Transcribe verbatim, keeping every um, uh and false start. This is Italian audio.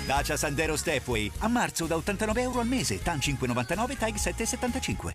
Dacia Sandero Stepway. A marzo da ottantanove euro al mese. TAN cinque virgola novantanove, TAG sette virgola settantacinque.